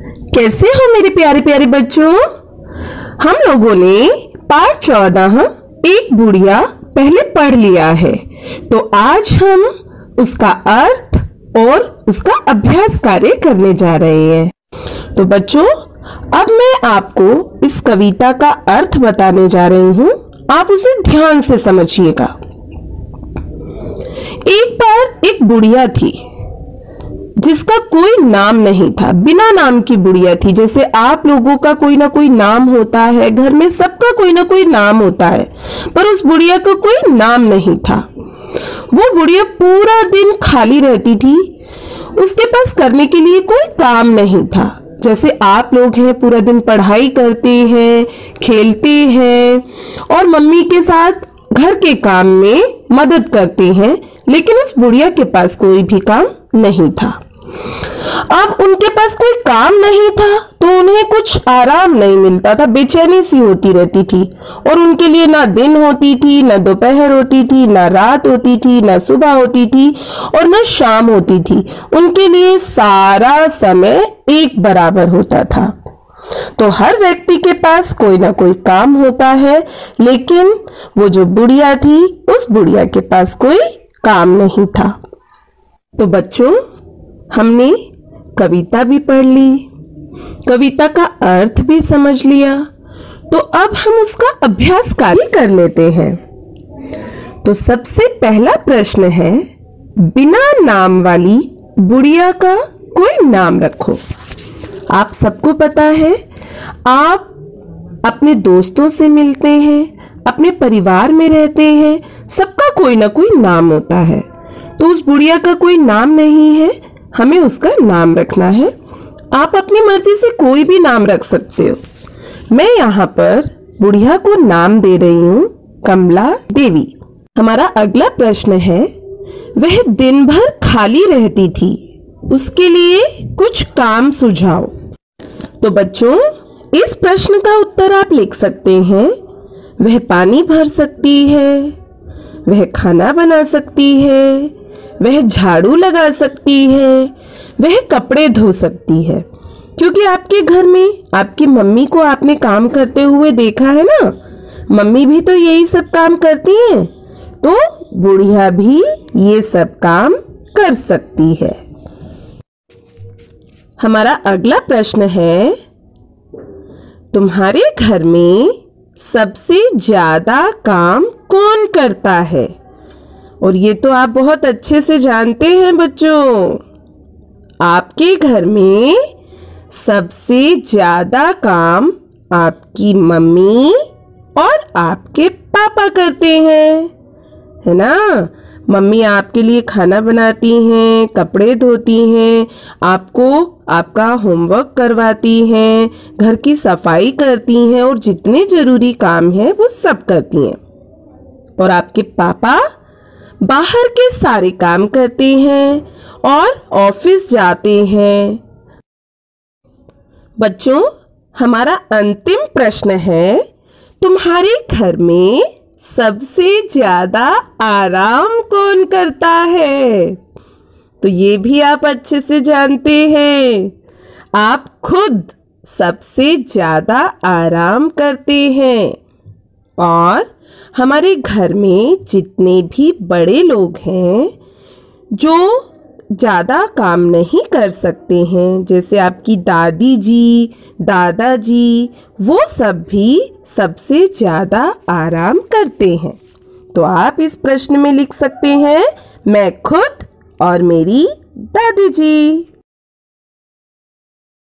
कैसे हो मेरे प्यारे प्यारे बच्चों। हम लोगों ने पाठ 14 एक बुढ़िया पहले पढ़ लिया है, तो आज हम उसका अर्थ और उसका अभ्यास कार्य करने जा रहे हैं। तो बच्चों, अब मैं आपको इस कविता का अर्थ बताने जा रही हूँ, आप उसे ध्यान से समझिएगा। एक बार एक बुढ़िया थी जिसका कोई नाम नहीं था, बिना नाम की बुढ़िया थी। जैसे आप लोगों का कोई ना कोई नाम होता है, घर में सबका कोई ना कोई नाम होता है, पर उस बुढ़िया का कोई नाम नहीं था। वो बुढ़िया पूरा दिन खाली रहती थी, उसके पास करने के लिए कोई काम नहीं था। जैसे आप लोग हैं, पूरा दिन पढ़ाई करते हैं, खेलते हैं और मम्मी के साथ घर के काम में मदद करते हैं, लेकिन उस बुढ़िया के पास कोई भी काम नहीं था। अब उनके पास कोई काम नहीं था तो उन्हें कुछ आराम नहीं मिलता था, बेचैनी सी होती रहती थी। और उनके लिए ना दिन होती थी, ना दोपहर होती थी, ना रात होती थी, ना सुबह होती थी और ना शाम होती थी। उनके लिए सारा समय एक बराबर होता था। तो हर व्यक्ति के पास कोई ना कोई काम होता है, लेकिन वो जो बुढ़िया थी, उस बुढ़िया के पास कोई काम नहीं था। तो बच्चों, हमने कविता भी पढ़ ली, कविता का अर्थ भी समझ लिया, तो अब हम उसका अभ्यास कार्य कर लेते हैं। तो सबसे पहला प्रश्न है, बिना नाम वाली बुढ़िया का कोई नाम रखो। आप सबको पता है, आप अपने दोस्तों से मिलते हैं, अपने परिवार में रहते हैं, सबका कोई ना कोई नाम होता है। तो उस बुढ़िया का कोई नाम नहीं है, हमें उसका नाम रखना है। आप अपनी मर्जी से कोई भी नाम रख सकते हो। मैं यहाँ पर बुढ़िया को नाम दे रही हूँ कमला देवी। हमारा अगला प्रश्न है, वह दिन भर खाली रहती थी, उसके लिए कुछ काम सुझाओ। तो बच्चों, इस प्रश्न का उत्तर आप लिख सकते हैं, वह पानी भर सकती है, वह खाना बना सकती है, वह झाड़ू लगा सकती है, वह कपड़े धो सकती है। क्योंकि आपके घर में आपकी मम्मी को आपने काम करते हुए देखा है ना, मम्मी भी तो यही सब काम करती हैं, तो बुढ़िया भी ये सब काम कर सकती है। हमारा अगला प्रश्न है, तुम्हारे घर में सबसे ज्यादा काम कौन करता है? और ये तो आप बहुत अच्छे से जानते हैं बच्चों, आपके घर में सबसे ज्यादा काम आपकी मम्मी और आपके पापा करते हैं, है ना। मम्मी आपके लिए खाना बनाती हैं, कपड़े धोती हैं, आपको आपका होमवर्क करवाती हैं, घर की सफाई करती हैं और जितने जरूरी काम हैं वो सब करती हैं। और आपके पापा बाहर के सारे काम करते हैं और ऑफिस जाते हैं। बच्चों, हमारा अंतिम प्रश्न है, तुम्हारे घर में सबसे ज्यादा आराम कौन करता है? तो ये भी आप अच्छे से जानते हैं, आप खुद सबसे ज्यादा आराम करते हैं। और हमारे घर में जितने भी बड़े लोग हैं जो ज़्यादा काम नहीं कर सकते हैं, जैसे आपकी दादी जी, दादाजी, वो सब भी सबसे ज़्यादा आराम करते हैं। तो आप इस प्रश्न में लिख सकते हैं, मैं खुद और मेरी दादी जी।